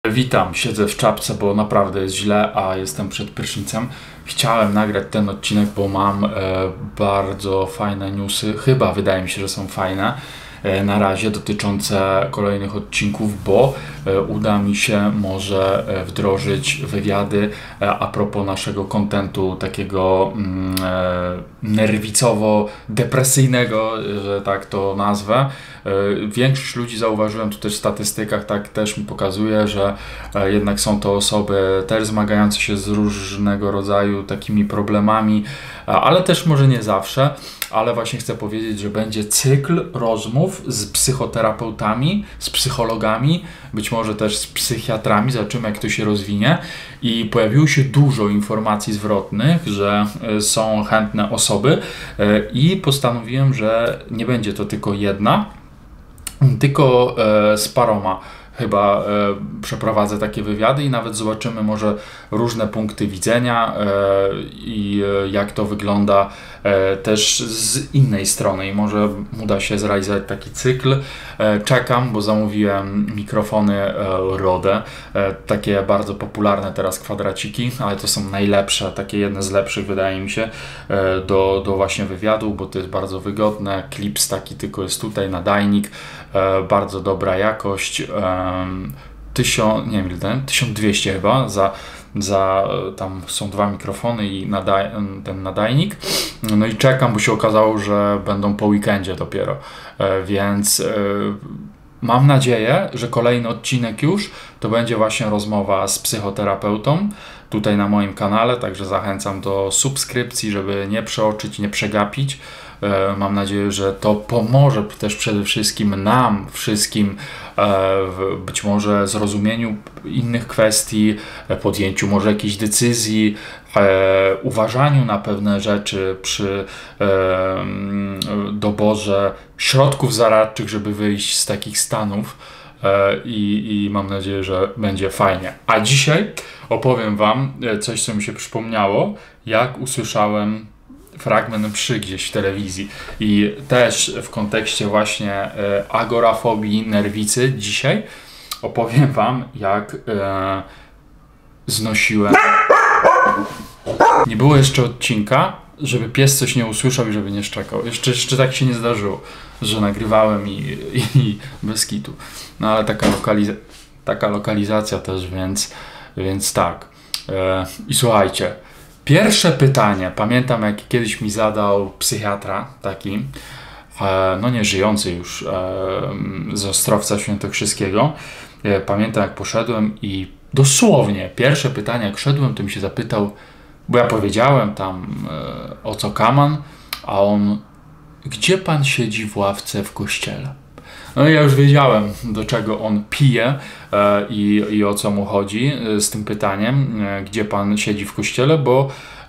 Witam, siedzę w czapce, bo naprawdę jest źle, a jestem przed prysznicem. Chciałem nagrać ten odcinek, bo mam bardzo fajne newsy, chyba wydaje mi się, że są fajne na razie, dotyczące kolejnych odcinków, bo uda mi się może wdrożyć wywiady a propos naszego kontentu takiego nerwicowo-depresyjnego, że tak to nazwę. Większość ludzi, zauważyłem tu też w statystykach, tak też mi pokazuje, że jednak są to osoby też zmagające się z różnego rodzaju takimi problemami, ale też może nie zawsze, ale właśnie chcę powiedzieć, że będzie cykl rozmów z psychoterapeutami, z psychologami, być może też z psychiatrami, zobaczymy jak to się rozwinie. I pojawiło się dużo informacji zwrotnych, że są chętne osoby i postanowiłem, że nie będzie to tylko jedna, tylko z paroma chyba przeprowadzę takie wywiady i nawet zobaczymy może różne punkty widzenia i jak to wygląda też z innej strony i może uda się zrealizować taki cykl. Czekam, bo zamówiłem mikrofony Rode, takie bardzo popularne teraz kwadraciki, ale to są najlepsze, takie jedne z lepszych wydaje mi się do właśnie wywiadu, bo to jest bardzo wygodne. Klips taki tylko jest tutaj, nadajnik, bardzo dobra jakość, 1200 chyba za tam są dwa mikrofony i ten nadajnik. No i czekam, bo się okazało, że będą po weekendzie dopiero, więc mam nadzieję, że kolejny odcinek już to będzie właśnie rozmowa z psychoterapeutą tutaj na moim kanale, także zachęcam do subskrypcji, żeby nie przeoczyć, nie przegapić. Mam nadzieję, że to pomoże też przede wszystkim nam wszystkim w być może zrozumieniu innych kwestii, podjęciu może jakiejś decyzji, uważaniu na pewne rzeczy przy doborze środków zaradczych, żeby wyjść z takich stanów i mam nadzieję, że będzie fajnie. A dzisiaj opowiem Wam coś, co mi się przypomniało, jak usłyszałem fragment mszy gdzieś w telewizji i też w kontekście właśnie agorafobii, nerwicy dzisiaj opowiem Wam, jak znosiłem. Nie było jeszcze odcinka, żeby pies coś nie usłyszał i żeby nie szczekał. Jeszcze tak się nie zdarzyło, że nagrywałem i bez kitu. No ale taka lokalizacja też, więc tak. I słuchajcie, pierwsze pytanie, pamiętam jak kiedyś mi zadał psychiatra taki, no nie żyjący już, z Ostrowca Świętokrzyskiego. Pamiętam jak poszedłem i dosłownie pierwsze pytanie jak szedłem, to mi się zapytał, bo ja powiedziałem tam o co kaman, a on, gdzie pan siedzi w ławce w kościele? No i ja już wiedziałem, do czego on pije i o co mu chodzi z tym pytaniem, gdzie pan siedzi w kościele, bo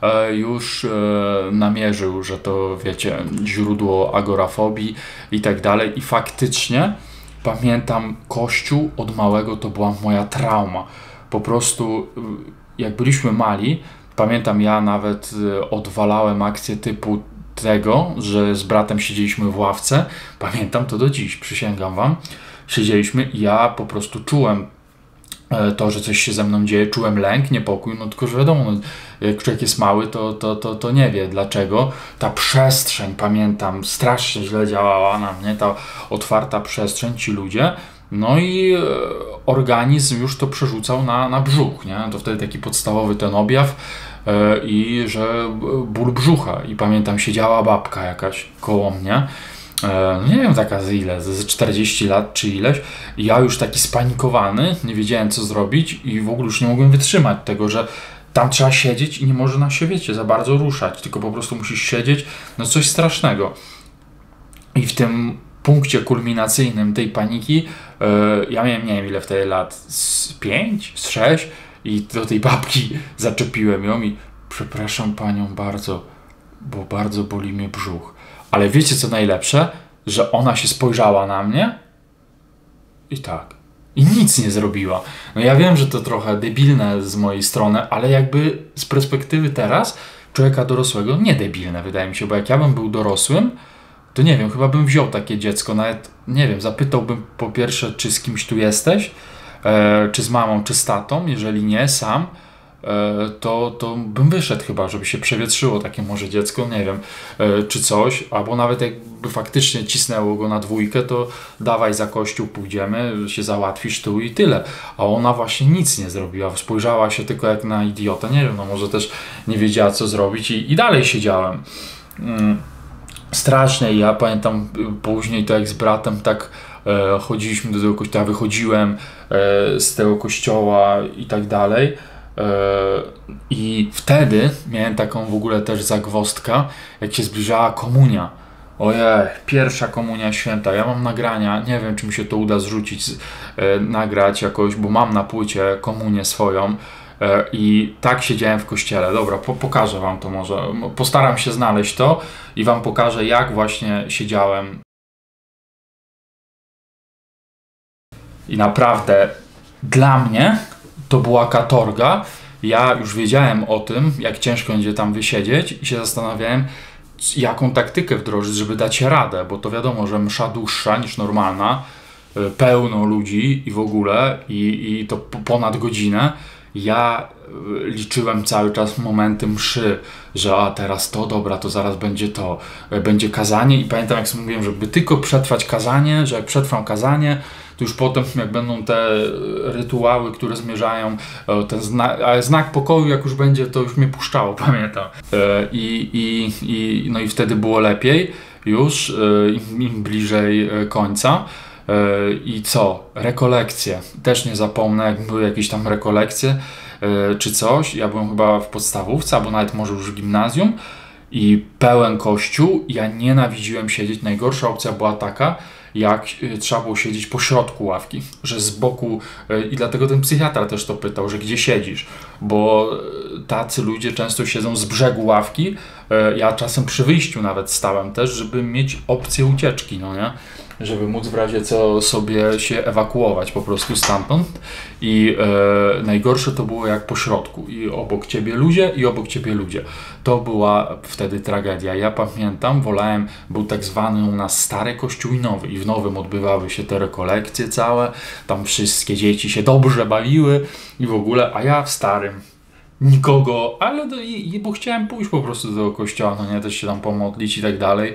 już namierzył, że to, wiecie, źródło agorafobii i tak dalej. I faktycznie pamiętam, Kościół od małego to była moja trauma. Po prostu jak byliśmy mali, pamiętam, ja nawet odwalałem akcję typu tego, że z bratem siedzieliśmy w ławce. Pamiętam to do dziś, przysięgam Wam. Siedzieliśmy i ja po prostu czułem to, że coś się ze mną dzieje, czułem lęk, niepokój, no tylko, że wiadomo, no, jak człowiek jest mały, to nie wie dlaczego. Ta przestrzeń, pamiętam, strasznie źle działała na mnie, ta otwarta przestrzeń, ci ludzie, no i organizm już to przerzucał na brzuch, nie? To wtedy taki podstawowy ten objaw i że ból brzucha. I pamiętam, siedziała babka jakaś koło mnie, nie wiem taka z ile, ze 40 lat czy ileś, i ja już taki spanikowany, nie wiedziałem co zrobić i w ogóle już nie mogłem wytrzymać tego, że tam trzeba siedzieć i nie można się, wiecie, za bardzo ruszać, tylko po prostu musisz siedzieć, no coś strasznego. I w tym punkcie kulminacyjnym tej paniki ja miałem, nie wiem ile wtedy lat, z 5, z 6 i do tej babki zaczepiłem ją i przepraszam panią bardzo, bo bardzo boli mnie brzuch. Ale wiecie co najlepsze? Że ona się spojrzała na mnie i tak. I nic nie zrobiła. No ja wiem, że to trochę debilne z mojej strony, ale jakby z perspektywy teraz człowieka dorosłego nie debilne, wydaje mi się, bo jak ja bym był dorosłym, to nie wiem, chyba bym wziął takie dziecko, nawet, nie wiem, zapytałbym po pierwsze, czy z kimś tu jesteś, czy z mamą, czy z tatą. Jeżeli nie, sam, to bym wyszedł chyba, żeby się przewietrzyło takie może dziecko, nie wiem, czy coś, albo nawet jakby faktycznie cisnęło go na dwójkę, to dawaj za kościół, pójdziemy, się załatwisz tu i tyle. A ona właśnie nic nie zrobiła, spojrzała się tylko jak na idiotę, nie wiem, no może też nie wiedziała co zrobić i dalej siedziałem. Strasznie, ja pamiętam później to jak z bratem tak chodziliśmy do tego kościoła, wychodziłem z tego kościoła i tak dalej. I wtedy miałem taką w ogóle też zagwozdkę, jak się zbliżała komunia. Ojej, pierwsza komunia święta. Ja mam nagrania, nie wiem czy mi się to uda zrzucić, nagrać jakoś, bo mam na płycie komunię swoją. I tak siedziałem w kościele. Dobra, pokażę wam to może. Postaram się znaleźć to i wam pokażę jak właśnie siedziałem. I naprawdę dla mnie to była katorga. Ja już wiedziałem o tym, jak ciężko będzie tam wysiedzieć i się zastanawiałem, jaką taktykę wdrożyć, żeby dać radę, bo to wiadomo, że msza dłuższa niż normalna, pełno ludzi i w ogóle, i to ponad godzinę. Ja liczyłem cały czas momenty mszy, że a teraz to, dobra, to zaraz będzie to, będzie kazanie i pamiętam jak sobie mówiłem, żeby tylko przetrwać kazanie, że jak przetrwam kazanie, to już potem jak będą te rytuały, które zmierzają, ten znak pokoju jak już będzie, to już mnie puszczało, pamiętam. No i wtedy było lepiej już, im bliżej końca. I co? Rekolekcje. Też nie zapomnę, jak były jakieś tam rekolekcje czy coś. Ja byłem chyba w podstawówce, albo nawet może już w gimnazjum i pełen kościół. Ja nienawidziłem siedzieć. Najgorsza opcja była taka, jak trzeba było siedzieć po środku ławki, że z boku, i dlatego ten psychiatra też to pytał, że gdzie siedzisz, bo tacy ludzie często siedzą z brzegu ławki, ja czasem przy wyjściu nawet stałem też, żeby mieć opcję ucieczki, no nie? Żeby móc w razie co sobie się ewakuować po prostu stamtąd i najgorsze to było jak po środku i obok ciebie ludzie i obok ciebie ludzie. To była wtedy tragedia. Ja pamiętam, wolałem, był tak zwany u nas stary kościół i nowy i w nowym odbywały się te rekolekcje całe, tam wszystkie dzieci się dobrze bawiły i w ogóle, a ja w starym nikogo, ale bo chciałem pójść po prostu do tego kościoła, no nie, też się tam pomodlić i tak dalej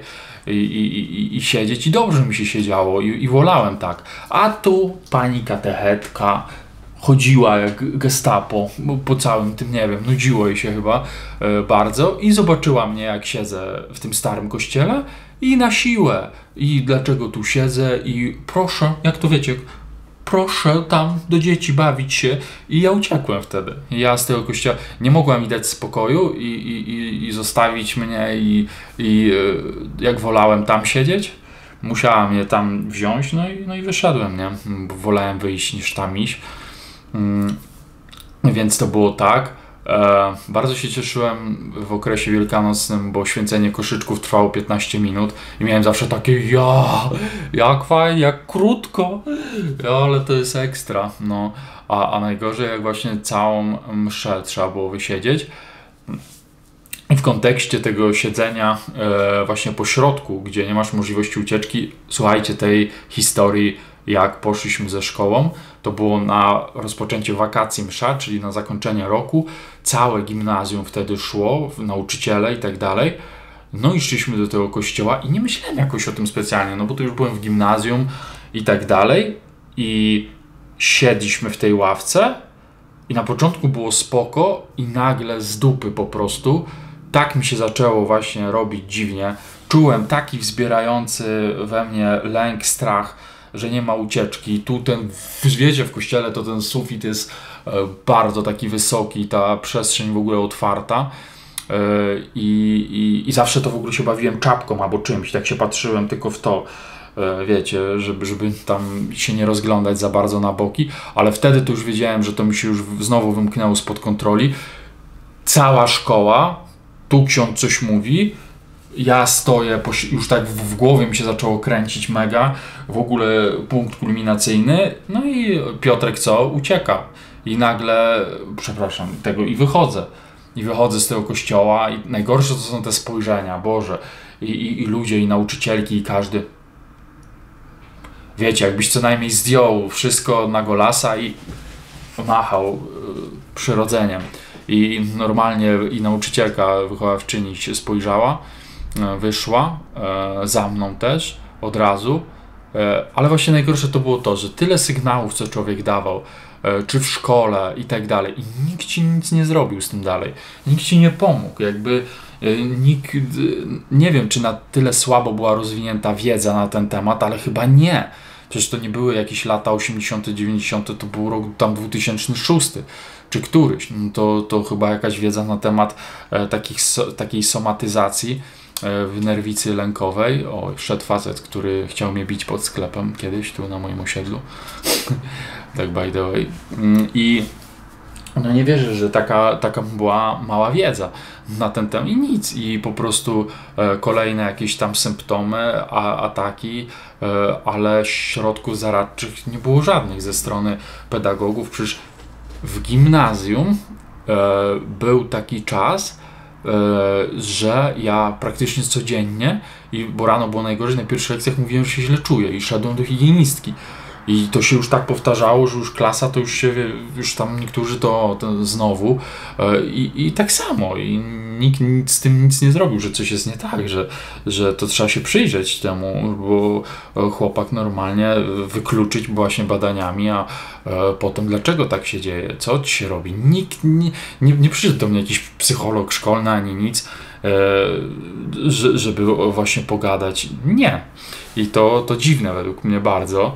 i siedzieć i dobrze mi się siedziało i wolałem tak. A tu pani katechetka chodziła jak gestapo po całym tym, nie wiem, nudziło jej się chyba bardzo i zobaczyła mnie jak siedzę w tym starym kościele i na siłę. I dlaczego tu siedzę i proszę, jak to wiecie, proszę tam do dzieci bawić się i ja uciekłem wtedy. Ja z tego kościoła nie mogłem mi dać spokoju i zostawić mnie i jak wolałem tam siedzieć, musiała mnie tam wziąć, no i wyszedłem, nie? Bo wolałem wyjść niż tam iść. Więc to było tak. Bardzo się cieszyłem w okresie wielkanocnym, bo święcenie koszyczków trwało 15 minut i miałem zawsze takie jak fajnie, jak krótko, ale to jest ekstra, no. A najgorzej jak właśnie całą mszę trzeba było wysiedzieć. I w kontekście tego siedzenia właśnie po środku, gdzie nie masz możliwości ucieczki, słuchajcie tej historii, jak poszliśmy ze szkołą, to było na rozpoczęcie wakacji msza, czyli na zakończenie roku. Całe gimnazjum wtedy szło, nauczyciele i tak dalej. No i szliśmy do tego kościoła i nie myślałem jakoś o tym specjalnie, no bo to już byłem w gimnazjum i tak dalej. I siedliśmy w tej ławce i na początku było spoko i nagle z dupy po prostu tak mi się zaczęło właśnie robić dziwnie. Czułem taki wzbierający we mnie lęk, strach, że nie ma ucieczki. Tu wiecie, w kościele to ten sufit jest bardzo taki wysoki, ta przestrzeń w ogóle otwarta i zawsze to w ogóle się bawiłem czapką albo czymś, tak się patrzyłem tylko w to, wiecie, żeby tam się nie rozglądać za bardzo na boki, ale wtedy to już wiedziałem, że to mi się już znowu wymknęło spod kontroli. Cała szkoła, tu ksiądz coś mówi, ja stoję, już tak w głowie mi się zaczęło kręcić mega, w ogóle punkt kulminacyjny, no i Piotrek co? Ucieka. I nagle, przepraszam, i wychodzę. I wychodzę z tego kościoła i najgorsze to są te spojrzenia, Boże. I ludzie, i nauczycielki, i każdy. wiecie, jakbyś co najmniej zdjął wszystko na golasa i machał przyrodzeniem. I normalnie i nauczycielka, wychowawczyni się spojrzała, wyszła, za mną też, od razu. Ale właśnie najgorsze to było to, że tyle sygnałów, co człowiek dawał, czy w szkole i tak dalej, i nikt ci nic nie zrobił z tym dalej. Nikt ci nie pomógł, jakby nikt, nie wiem, czy na tyle słabo była rozwinięta wiedza na ten temat, ale chyba nie. Przecież to nie były jakieś lata 80., 90., to był rok tam 2006 czy któryś. No to chyba jakaś wiedza na temat takiej somatyzacji w nerwicy lękowej. O, szedł facet, który chciał mnie bić pod sklepem kiedyś tu na moim osiedlu. Tak by the way. I no nie wierzę, że taka była mała wiedza na ten temat i nic. I po prostu kolejne jakieś tam symptomy, ataki, ale środków zaradczych nie było żadnych ze strony pedagogów. Przecież w gimnazjum był taki czas, że ja praktycznie codziennie, bo rano było najgorzej, na pierwszych lekcjach mówiłem, że się źle czuję i szedłem do higienistki. I to się już tak powtarzało, że już klasa to już tam niektórzy to znowu i tak samo i nikt z tym nic nie zrobił, że coś jest nie tak, że to trzeba się przyjrzeć temu, bo chłopak normalnie wykluczyć właśnie badaniami, a potem dlaczego tak się dzieje, co ci się robi. Nikt nie przyszedł do mnie jakiś psycholog szkolny ani nic, żeby właśnie pogadać. Nie. I to dziwne według mnie bardzo.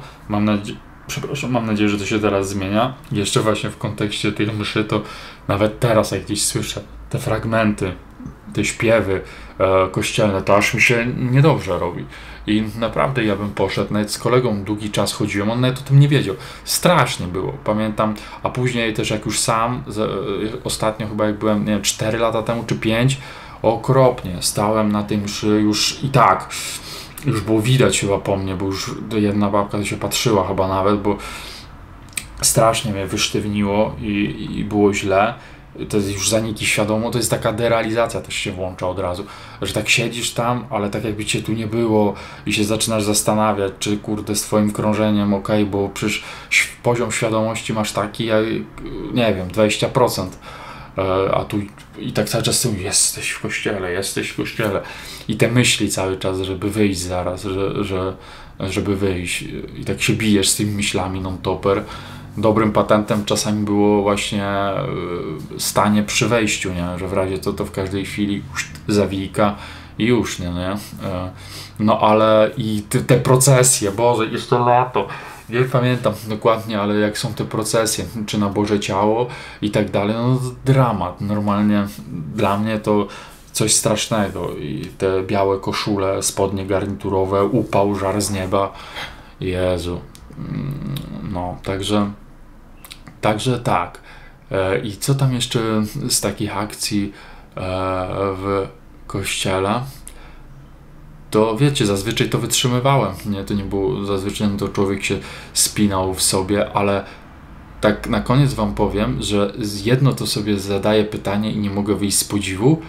Mam nadzieję, że to się teraz zmienia. Jeszcze właśnie w kontekście tej mszy, to nawet teraz jak gdzieś słyszę te fragmenty, te śpiewy kościelne, to aż mi się niedobrze robi. I naprawdę ja bym poszedł, nawet z kolegą długi czas chodziłem, on nawet o tym nie wiedział. Strasznie było, pamiętam, a później też jak już sam, ostatnio chyba jak byłem, nie wiem, 4 lata temu czy 5, okropnie, stałem na tej mszy już i tak. Już było widać chyba po mnie, bo już jedna babka się patrzyła chyba nawet, bo strasznie mnie wysztywniło i było źle. To jest już zaniki świadomo, to jest taka derealizacja też się włącza od razu, że tak siedzisz tam, ale tak jakby cię tu nie było i się zaczynasz zastanawiać, czy kurde z twoim krążeniem okej, bo przecież poziom świadomości masz taki, jak, nie wiem, 20%. A tu i tak cały czas z tym jesteś w kościele i te myśli cały czas, żeby wyjść zaraz, żeby wyjść i tak się bijesz z tymi myślami non-topper. Dobrym patentem czasami było właśnie stanie przy wejściu, nie? Że w razie to w każdej chwili zawijka i już, nie? No ale i te procesje, Boże, jeszcze lato. Nie pamiętam dokładnie, ale jak są te procesje, czy na Boże Ciało i tak dalej, no to dramat. Normalnie dla mnie to coś strasznego. I te białe koszule, spodnie garniturowe, upał, żar z nieba. Jezu. No, także tak. I co tam jeszcze z takich akcji w kościele? To wiecie, zazwyczaj to wytrzymywałem, nie? To nie było, zazwyczaj to człowiek się spinał w sobie, ale tak na koniec wam powiem, że jedno to sobie zadaję pytanie i nie mogę wyjść z podziwu,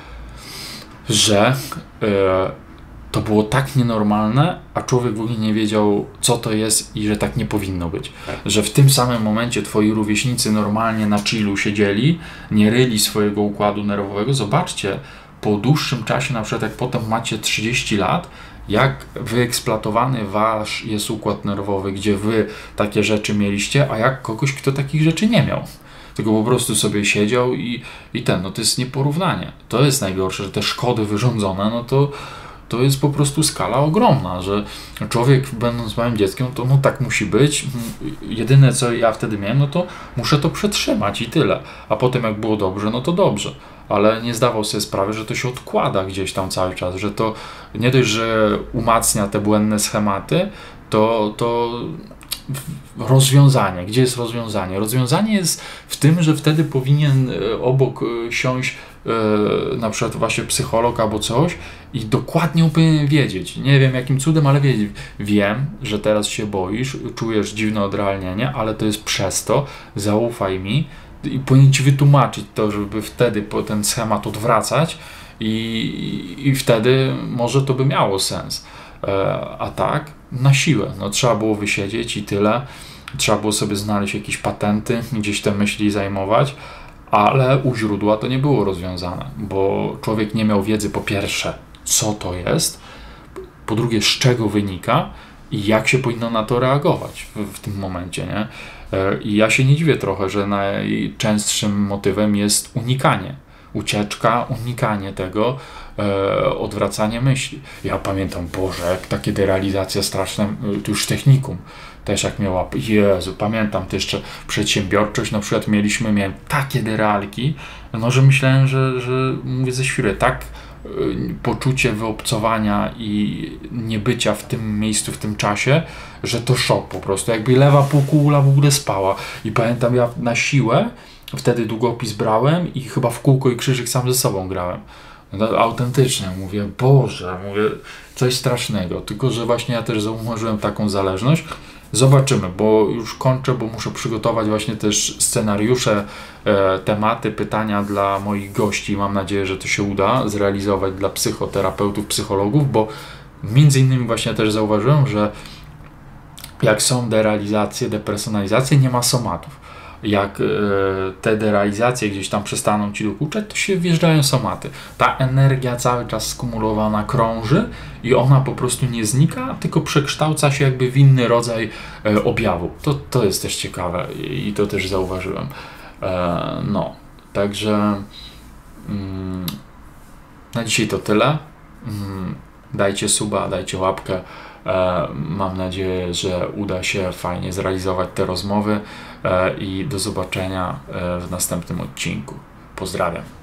że to było tak nienormalne, a człowiek w ogóle nie wiedział, co to jest i że tak nie powinno być. Że w tym samym momencie twoi rówieśnicy normalnie na chillu siedzieli, nie ryli swojego układu nerwowego. Zobaczcie, po dłuższym czasie, na przykład jak potem macie 30 lat, jak wyeksploatowany wasz jest układ nerwowy, gdzie wy takie rzeczy mieliście, a jak kogoś, kto takich rzeczy nie miał. Tylko po prostu sobie siedział i no to jest nieporównanie. To jest najgorsze, że te szkody wyrządzone, no to jest po prostu skala ogromna, że człowiek będąc małym dzieckiem, to no tak musi być. Jedyne co ja wtedy miałem, no to muszę to przetrzymać i tyle. A potem jak było dobrze, no to dobrze. Ale nie zdawał sobie sprawy, że to się odkłada gdzieś tam cały czas, że to nie dość, że umacnia te błędne schematy, to rozwiązanie. Gdzie jest rozwiązanie? Rozwiązanie jest w tym, że wtedy powinien obok siąść na przykład właśnie psycholog albo coś i dokładnie powinien wiedzieć. Nie wiem jakim cudem, ale wiedzieć. Wiem, że teraz się boisz, czujesz dziwne odrealnienie, ale to jest przez to, zaufaj mi i powinien ci wytłumaczyć to, żeby wtedy ten schemat odwracać i wtedy może to by miało sens. A tak, na siłę. No, trzeba było wysiedzieć i tyle. Trzeba było sobie znaleźć jakieś patenty, gdzieś te myśli zajmować, ale u źródła to nie było rozwiązane, bo człowiek nie miał wiedzy po pierwsze, co to jest, po drugie, z czego wynika i jak się powinno na to reagować w tym momencie, nie? I ja się nie dziwię trochę, że najczęstszym motywem jest unikanie. Ucieczka, unikanie tego, odwracanie myśli. Ja pamiętam, Boże, jak takie derealizacje straszne, to już w technikum, też jak miała, Jezu, pamiętam to jeszcze przedsiębiorczość, na przykład miałem takie derealki, no, że myślałem, że mówię ze świry, tak poczucie wyobcowania i niebycia w tym miejscu, w tym czasie, że to szok po prostu, jakby lewa półkula w ogóle spała. I pamiętam, ja na siłę wtedy długopis brałem i chyba w kółko i krzyżyk sam ze sobą grałem. No, autentycznie, mówię, Boże, mówię, coś strasznego, tylko że właśnie ja też zauważyłem taką zależność. Zobaczymy, bo już kończę, bo muszę przygotować właśnie też scenariusze, tematy, pytania dla moich gości. Mam nadzieję, że to się uda zrealizować dla psychoterapeutów, psychologów, bo między innymi właśnie też zauważyłem, że jak są derealizacje, depersonalizacje, nie ma somatów. Jak te derealizacje gdzieś tam przestaną ci dokuczać, to się wjeżdżają somaty. Ta energia cały czas skumulowana krąży i ona po prostu nie znika, tylko przekształca się jakby w inny rodzaj objawu. To jest też ciekawe i to też zauważyłem. No, także na dzisiaj to tyle. Dajcie suba, dajcie łapkę. Mam nadzieję, że uda się fajnie zrealizować te rozmowy i do zobaczenia w następnym odcinku. Pozdrawiam.